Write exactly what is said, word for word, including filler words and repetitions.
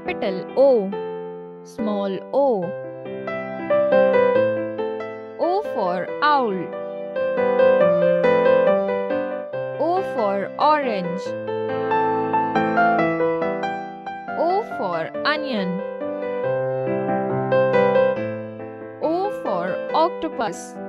Capital O. Small o. O for owl. O for orange. O for onion. O for octopus.